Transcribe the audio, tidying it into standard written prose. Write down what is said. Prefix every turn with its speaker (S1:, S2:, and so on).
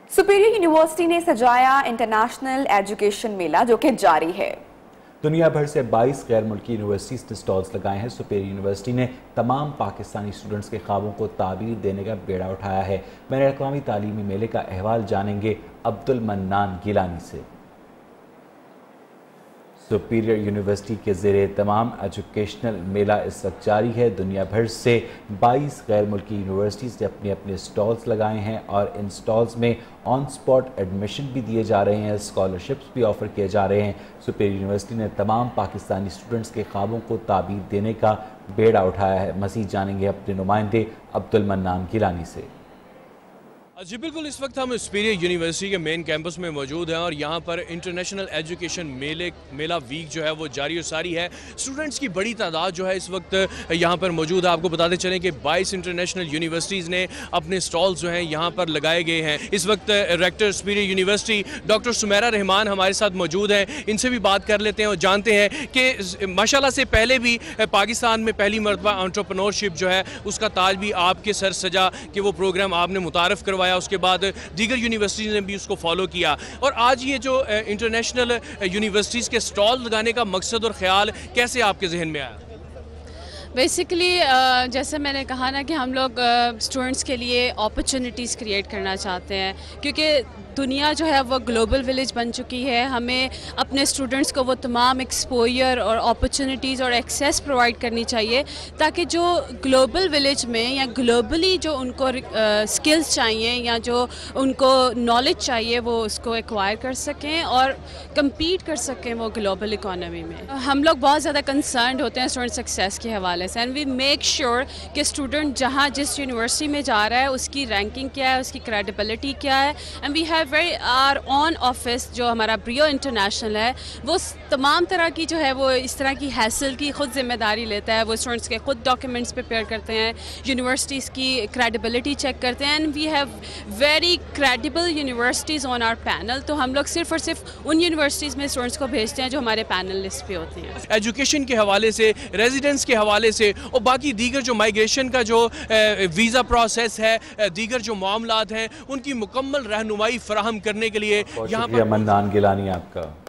S1: Superior university ने सजाया international education मेला जो कि जारी है।
S2: दुनिया भर से 22 गैर मुल्की यूनिवर्सिटीज़ ने स्टॉल्स लगाए हैं। सुपीरियर यूनिवर्सिटी ने तमाम पाकिस्तानी स्टूडेंट्स के ख्वाबों को ताबीर देने का बेड़ा उठाया है। बैनुल अक़वामी तालीमी मेले का अहवाल जानेंगे अब्दुल मन्नान गिलानी से। सुपीरियर यूनिवर्सिटी के ज़ेरे तमाम एजुकेशनल मेला इस वक्त जारी है। दुनिया भर से 22 गैर मुल्की यूनिवर्सिटीज़ ने अपने अपने स्टॉल्स लगाए हैं और इन स्टॉल्स में ऑन स्पॉट एडमिशन भी दिए जा रहे हैं, स्कॉलरशिप्स भी ऑफ़र किए जा रहे हैं। सुपीरियर यूनिवर्सिटी ने तमाम पाकिस्तानी स्टूडेंट्स के ख्वाबों को ताबीर देने का बेड़ा उठाया है। मज़ीद जानेंगे अपने नुमाइंदे अब्दुल मन्नान गिलानी से।
S3: जी बिल्कुल, इस वक्त हम सुपीरियर यूनिवर्सिटी के मेन कैंपस में मौजूद हैं और यहाँ पर इंटरनेशनल एजुकेशन मेला वीक जो है वो जारी और सारी है। स्टूडेंट्स की बड़ी तादाद जो है इस वक्त यहाँ पर मौजूद है। आपको बताते चलें कि 22 इंटरनेशनल यूनिवर्सिटीज़ ने अपने स्टॉल्स जो हैं यहाँ पर लगाए गए हैं। इस वक्त rector superior university Dr.Sumera Rahman हमारे साथ मौजूद हैं। इनसे भी बात कर लेते हैं और जानते हैं कि माशाल्लाह से पहले भी पाकिस्तान में पहली मरतबा एंटरप्रेन्योरशिप जो है उसका ताज भी आपके सर सजा कि वो प्रोग्राम आपने मुतारफ़ करवाया, उसके बाद दीगर यूनिवर्सिटीज़ ने भी उसको फॉलो किया। और आज ये जो इंटरनेशनल यूनिवर्सिटीज़ के स्टॉल लगाने का मकसद और ख्याल कैसे आपके जहन में आया?
S4: बेसिकली जैसे मैंने कहा ना कि हम लोग स्टूडेंट्स के लिए अपॉर्चुनिटीज़ क्रिएट करना चाहते हैं, क्योंकि दुनिया जो है वो ग्लोबल विलेज बन चुकी है। हमें अपने स्टूडेंट्स को वो तमाम एक्सपोजर और अपॉर्चुनिटीज़ और एक्सेस प्रोवाइड करनी चाहिए ताकि जो ग्लोबल विलेज में या ग्लोबली जो उनको स्किल्स चाहिए या जो उनको नॉलेज चाहिए वो उसको एक्वायर कर सकें और कम्पीट कर सकें वो ग्लोबल इकोनॉमी में। हम लोग बहुत ज़्यादा कंसर्न्ड होते हैं स्टूडेंट सक्सेस के हवाले से, एंड वी मेक श्योर कि स्टूडेंट जहाँ जिस यूनिवर्सिटी में जा रहा है उसकी रैंकिंग क्या है, उसकी क्रेडिबिलिटी क्या है। And we have very our own office जो हमारा ब्रियो इंटरनेशनल है वो तमाम तरह की जो है वो इस तरह की हैसल की खुद जिम्मेदारी लेता है। वो स्टूडेंट्स के खुद डॉक्यूमेंट्स प्रिपेयर करते हैं, यूनिवर्सिटीज़ की क्रेडिबिलिटी चेक करते हैं, and we have very credible universities on our panel. तो हम लोग सिर्फ और सिर्फ उन यूनिवर्सिटीज़ में स्टूडेंट्स को भेजते हैं जो हमारे पैनल लिस्ट पे होती हैं।
S3: एजुकेशन के हवाले से, रेजिडेंस के हवाले से और बाकी दीगर जो माइग्रेशन का जो वीज़ा प्रोसेस है, दीगर जो मामलात हैं उनकी मुकम्मल रहनुमाई फराहम करने के लिए यहाँ पर
S2: मन्नान गिलानी आपका